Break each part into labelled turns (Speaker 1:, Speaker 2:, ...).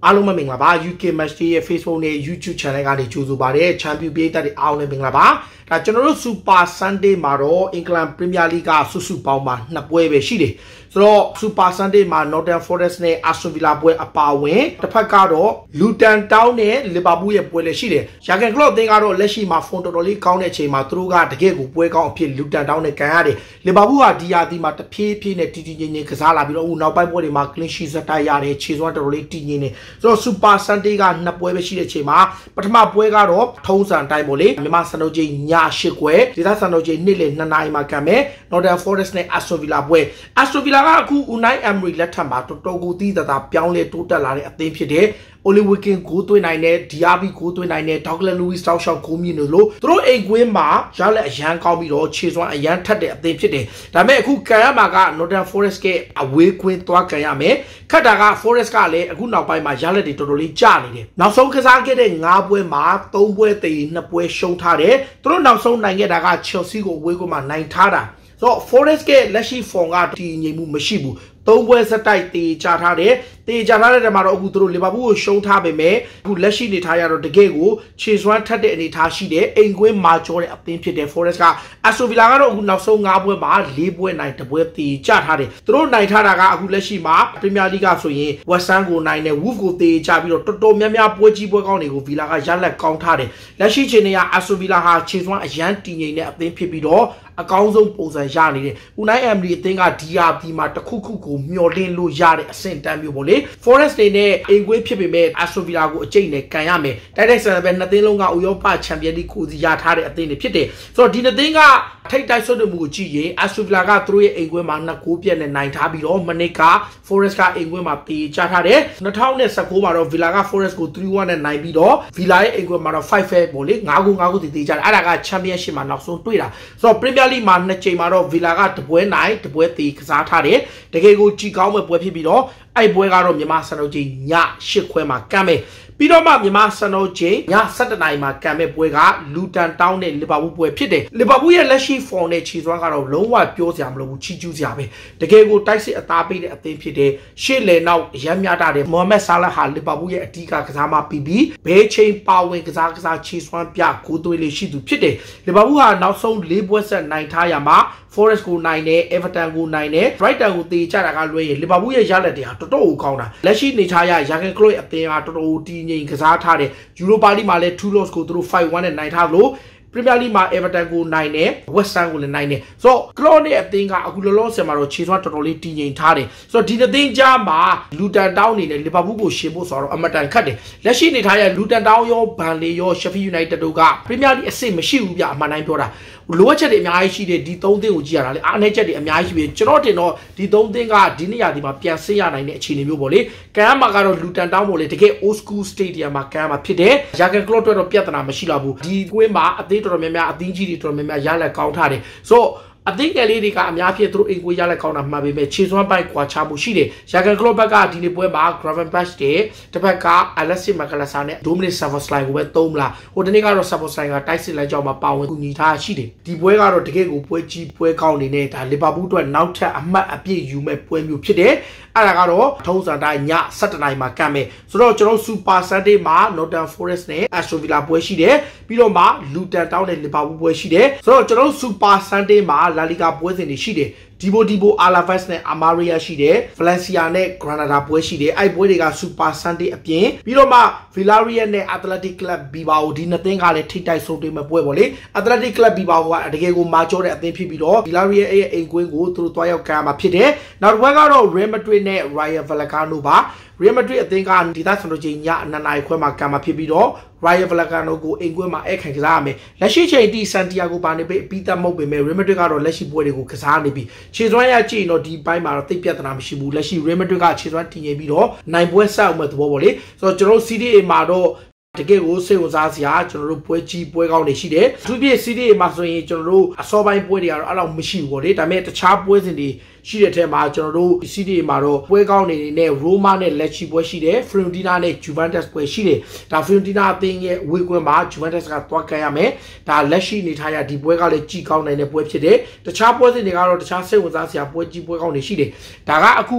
Speaker 1: အားလုံးမင်္ဂလာပါ UK Match Day ရဲ့ Facebook နဲ့ YouTube Channel ကနေကြိုဆိုပါရစေ။ Champion ပြည်သက်တွေအားလုံးမင်္ဂလာပါ။ဒါကျွန်တော်တို့ Super Sunday မှာတော့ England Premier League ကစုစုပေါင်းမှာ2ပွဲပဲရှိတယ်။ဆိုတော့ Super Sunday မှာ Nottingham Forest နဲ့ Aston Villa ပွဲအပါအဝင်တစ်ဖက်ကတော့ Luton Town နဲ့ Liverpool ရဲ့ပွဲလည်းရှိတယ်။ Jurgen Klopp အသင်းကတော့လက်ရှိမှာ form တော်တော်လေးကောင်းတဲ့အချိန်မှာသူတို့ကတကယ့်ကိုပွဲကောင်းအဖြစ် Luton Town နဲ့ကန်ရတယ်။ Liverpool ကဒီရာသီမှာတဖြည်းဖြည်းနဲ့တည်တည်ငြိမ်ငြိမ်ကစားလာပြီးတော့နောက်ပိုင်းပွဲတွေမှာ clean sheet ဆက်တိုက်ရတယ်။ခြေစွမ်းတော်တော်လေးတည်ငြိမ်နေ။ဆိုတော့ Super Sunday က2ပွဲပဲရှိတဲ့အချိန်မှာပထမပွဲကတော့ထုံးစံတိုင်းပေါ့လေမြန်မာစံတော်ချိန်ည8ခွဲဒေသစံတော်ချိန်နေ့လယ်2နာရီမှာကန်မယ် Nottingham Forest နဲ့ Aston Villa ပွဲ Aston Villa ကအခု Unai Emery လက်ထက်မှာတော်တော်ကိုသီးသသာပြောင်းလဲတိုးတက်လာတဲ့အသင်းဖြစ်တဲ့Oli Watkins ဂိုးသွင်းနိုင်တဲ့ Diaby ဂိုးသွင်းနိုင်တဲ့ Douglas Luiz တောက်လျှောက်ဂိုးမြင့်လို့သူတို့အိမ်ကွင်းမှာရလက်အရန်ကောင်းပြီးတော့ခြေစွမ်းအရန်ထက်တဲ့အသင်းဖြစ်တယ်။ဒါပေမဲ့အခုကန်ရမှာက Nottingham Forest ကအဝေးကွင်းသွားကန်ရမယ်။ခက်တာက Forest ကလည်းအခုနောက်ပိုင်းမှာရလက်တွေတော်တော်လေးကျနေတယ်။နောက်ဆုံးကစားခဲ့တဲ့9ပွဲမှာ3ပွဲတည်2ပွဲရှုံးထားတယ်။သူတို့နောက်ဆုံးနိုင်ခဲ့တာက Chelsea ကိုအဝေးကွင်းမှာနိုင်ထားတာ။ဆိုတော့ Forest ကလက်ရှိ form ကတည်ငြိမ်မှုမရှိဘူး။3ပွဲစတိုက်တေချထားတဲ့တဲမှာတော့အခုသူတို့လီဗာပူးကိုရှုံးထားပေမဲ့အခုလက်ရှိနေထားရတော့တကယ်ကိုခြေစွမ်းထက်တဲ့အနေထားရှိတဲ့အိမ်ကွင်းမာကျော်တဲ့အသင်းဖြစ်တဲ့ Forest က Aston Villa ကတော့အခုနောက်ဆုံး9ပွဲမှာ4ပွဲနိုင်1ပွဲတေချထားတယ်သူတို့နိုင်ထားတာကအခုလက်ရှိမှာ Premier League ကဆိုရင် West Ham ကိုနိုင်တယ် Wolves ကိုတေချပြီးတော့တော်တော်များများပွဲကြီးပွဲကောင်းတွေကို Villa ကရလက်ကောင်းထားတယ်လက်ရှိချိန်တွေက Aston Villa ဟာခြေစွမ်းအရန်တည်ငြိမ်တဲ့အသင်းဖြစ်ပြီးတော့အကောင်းဆုံးပုံစံရနေတယ် Unai Emery အသင်းကဒီယာဒီမှာတစ်ခုခုကိုမျော်လင့်လို့ရတဲ့အဆင့်တန်းမျိုးပေါ့လေ Forest တွေနဲ့အိမ်ကွင်းဖြစ်ပေမဲ့ Aston Villa ကိုအကျိတ်နဲ့ကန်ရမယ်တိုက်တိုက်ဆန်ဆန်ပဲနှစ်သင်းလုံးကဥရောပချန်ပီယံလိကိုစီရထားတဲ့အသင်းတွေဖြစ်တယ်ဆိုတော့ဒီနှစ်သင်းကထိတ်တိုက်ဆွတ်မှုကိုကြည့်ရင် Aston Villa ကသူတို့ရဲ့အိမ်ကွင်းမှာ2ဂိုးပြတ်နဲ့နိုင်ထားပြီးတော့မနစ်က Forest ကအိမ်ကွင်းမှာတေချထားတယ်2019မှာတော့ Villa က Forest ကို 3-1 နဲ့နိုင်ပြီးတော့ Villa ရဲ့အိမ်ကွင်းမှာတော့5-5ပေါ့လေ9ဂိုးတေချတယ်အဲ့ဒါက Championship မှာနောက်ဆုံးတွေ့တာဆိုတော့ Premier League မှာ2ချိန်မှာတော့ Villa ကတပွဲနိုင်တပွဲတေကစားထားတယ်တကယ်ကိုကြည်ကောင်းမဲ့ပွဲဖြစ်ပြီးတော့အဲ့ပွဲကတော့မြန်မာစံတော်ချိန်ည8ခွဲမှာကမ်းမယ်ပြီးတော့မှမြန်မာစံတော်ချိန်ည7နာရီမှာကံမဲ့ပွဲက Luton Town နဲ့ Liverpool ပွဲဖြစ်တယ် Liverpool ရဲ့လက်ရှိ form နဲ့ခြေစွမ်းကတော့လုံးဝပြောစရာမလိုဘူးချီးကျူးစရာပဲတကယ်ကိုတိုက်စစ်အသားပေးတဲ့အသင်းဖြစ်တဲ့ရှေ့လယ်နောက်ရမ်းမြတာတဲ့ Mohamed Salah ဟာ Liverpool ရဲ့အဓိကကစားမပြီးပြီးဘဲချိန်ပါဝင်ကစားခြေစွမ်းပြဂိုးသွင်းလေးရှိသူဖြစ်တယ် Liverpool ဟာနောက်ဆုံး4ပွဲဆက်နိုင်ထားရမှာForest ကိုနိုင်တယ် Everton ကိုနိုင်တယ် Brighton ကိုတေချတာကလွှဲရင် Liverpool ရဲ့ရလက်တွေဟာတော်တော်ကိုကောင်းတာလက်ရှိနေထားရ Jurgen Klopp အသင်းဟာတော်တော်တည်ငြိမ်ကစားထားတယ် Europa League မှာလည်း Toulouse ကိုသူတို့ 5-1 နဲ့နိုင်ထားလို့Premier League မှာ Everton ကိုနိုင်တယ် West Ham ကိုလည်းနိုင်တယ်ဆိုတော့ Klopp နဲ့အသင်းကအခုလောလောဆယ်မှာတော့ခြေစွမ်းတော်တော်လေးတည်ငြိမ်ထားတယ်ဆိုတော့ဒီနှစ်သင်းကြားမှာ Luton Town နေနဲ့ Liverpool ကိုရှင်ဖို့ဆိုတော့အမတန်ခတ်တယ်လက်ရှိနေထားရ Luton Town ရော Burnley ရော Sheffield United တို့က Premier League အဆင့်မရှိဘူးပြအမှန်တိုင်းပြောတာလိုအပ်ချက်တွေအများကြီးရှိတယ်ဒီ3သင်းကိုကြည့်ရတာလေအားနည်းချက်တွေအများကြီးရှိပြီကျွန်တော်တင်တော့ဒီ3သင်းကဒီနေ့ရာဒီမှာပြန်ဆင်းရနိုင်တဲ့အခြေအနေမျိုးပေါ့လေကန်မှာကတော့ Luton Town ပေါ့လေတကယ် old school stadium မှာကန်မှာဖြစ်တယ် Jurgen Klopp တို့တော့ပြဿနာမရှိတော့ဘူးဒီကွင်းမှာအသင်းတော်တော်များများအသင်းကြီးတွေတော်တော်များများရလက်ကောင်းထားတယ်ဆိုတော့အသင်းငယ်လေးတွေကအများဖြစ်သူတို့အိမ်ကိုရလက်ကောင်းတာမှန်ပေမဲ့ခြေစွမ်းပိုက်ကွာချမှုရှိတယ် Jurgen Klopp ဘက်ကဒီနေ့ပွဲမှာ Gravenberch တဲ့တစ်ဖက်က Alexis Mac Allister နဲ့ Dominic Szoboszlai ကိုပဲသုံးမလားဟိုတနေ့ကတော့ Szoboszlai ကတိုက်စစ်လိုက်ကြောင်းမှာပါဝင်ကူညီထားရှိတယ်ဒီပွဲကတော့တကယ်ကိုပွဲကြီးပွဲကောင်းနေနဲ့ဒါ Liverpool အတွက်နောက်ထပ်အမှတ်အပြည့်ယူမဲ့ပွဲမျိုးဖြစ်တယ်အဲ့ဒါကတော့ထုံးစံတိုင်းည7နာရီမှာကမ်းမယ်ဆိုတော့ကျွန်တော် Super Sunday မှာ Nottingham Forest နဲ့ Aston Villa ပွဲရှိတယ်ပြီးတော့မှ Luton Town နဲ့ Liverpool ပွဲရှိတယ်ဆိုတော့ကျွန်တော် Super Sunday မှာ La Liga ပွဲစဉ်တွေရှိတယ်Deportivo Alaves နဲ့ Almeria ရှိတယ် Valencia နဲ့ Granada ပွဲရှိတယ်အဲ့ပွဲတွေက Super Sunday အပြင်ပြီးတော့မှ Villarreal နဲ့ Athletic Club Bilbao ဒီနှစ်သင်းကလည်းထိတိုက်ဆုံးတွေ့မဲ့ပွဲပေါ့လေ Athletic Club Bilbao ကတကယ်ကိုမာကျောတဲ့အသင်းဖြစ်ပြီးတော့ Villarreal ရဲ့အိမ်ကွင်းကိုသူတို့တွားရောက်ကမ်းမှာဖြစ်တယ်နောက်တစ်ပွဲကတော့ Real Madrid နဲ့ Rayo Vallecano ပါ Real Madrid အသင်းကဒီသားစံတော်ချိန်ည2နာရီခွဲမှာကမ်းမှာဖြစ်ပြီးတော့ Rayo Vallecano ကိုအိမ်ကွင်းမှာအဲ့ခံကစားရမယ်လက်ရှိချိန်ထိ Santiago Bernabeu ပြီးသက်မဟုတ်ပေမဲ့ Real Madrid ကတော့လက်ရှိပွဲတွေကိုကစားနေပြီခြေစွမ်းရကြည့်ရင်တော့ဒီဘိုင်းမှာတော့သိပ်ပြဿနာမရှိဘူးလက်ရှိ Real Madrid ကခြေစွမ်းတည်ငြိမ်ပြီးတော့နိုင်ပွဲဆက်အောင်မဲ့သဘောပေါ့လေဆိုတော့ကျွန်တော်တို့ Serie A မှာတော့တကယ်ကိုစိတ်ဝင်စားစရာကျွန်တော်တို့ပွဲကြီးပွဲကောင်းတွေရှိတယ်အထူးဖြင့် Serie A မှာဆိုရင်ကျွန်တော်တို့အစောပိုင်းပွဲတွေကတော့အဲ့လောက်မရှိဘူးပေါ့လေဒါပေမဲ့တခြားပွဲစဉ်တွေရှိတဲ့ထဲမှာကျွန်တော်တို့ Serie A မှာတော့ပွဲကောင်းနေနဲ့ Roma နဲ့ Lecce ပွဲရှိတယ် Fiorentina နဲ့ Juventus ပွဲရှိတယ်ဒါ Fiorentina အသင်းရဲ့ဝေကွင်းမှာ Juventus ကတွားကန်ရမယ်ဒါလက်ရှိနေထားရဒီပွဲကလည်းကြီးကောင်းနိုင်တဲ့ပွဲဖြစ်တယ်တခြားပွဲစဉ်တွေကတော့တခြားစိတ်ဝင်စားစရာပွဲကြီးပွဲကောင်းတွေရှိတယ်ဒါကအခု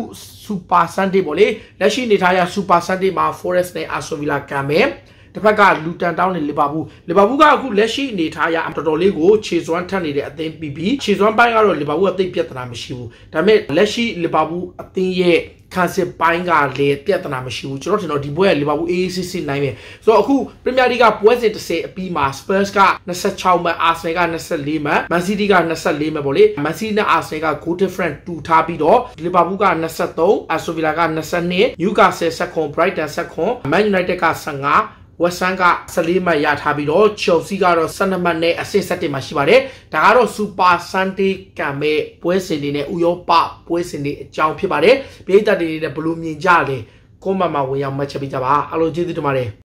Speaker 1: Super Sunday ပေါ့လေလက်ရှိနေထားရ Super Sunday မှာ Forest နဲ့ Aston Villa ကံမယ်တစ်ဖက်ကလူတန်တောင်းနေလီဗာပူးကအခုလက်ရှိအနေထားရတော်တော်လေးကိုခြေစွမ်းထက်နေတဲ့အသင်းပြီးခြေစွမ်းပိုင်းကတော့လီဗာပူးအသိပြဿနာမရှိဘူးဒါပေမဲ့လက်ရှိလီဗာပူးအသင်းရဲ့ခန်းစစ်ပိုင်းကလည်းပြဿနာမရှိဘူးကျွန်တော်ထင်တော့ဒီပွဲကလီဗာပူး AACC နိုင်မယ်ဆိုတော့အခုပရီးမီယာလိဂ်ကပွဲစဉ်30အပြီးမှာ Spurs က26မှတ် Arsenal က24မှတ် Man City က24မှတ်ပေါ့လေ Man City နဲ့ Arsenal က goal difference တူထားပြီးတော့လီဗာပူးက23 Aston Villa က22 Newcastle 7 Brighton 7 Man United က15West Ham က14မှတ်ရထားပြီးတော့ Chelsea ကတော့12မှတ်နဲ့အဆင့်7မှာရှိပါတယ်ဒါကတော့ Super Sunday ကံမဲ့ပွဲစဉ်တွေနဲ့ဥရောပပွဲစဉ်တွေအကြောင်းဖြစ်ပါတယ်ပရိသတ်တွေနဲ့ဘယ်လိုမြင်ကြလဲကွန်မန့်မှာဝင်ရောက်မှတ်ချက်ပေးကြပါအားလုံးကျေးဇူးတင်ပါတယ်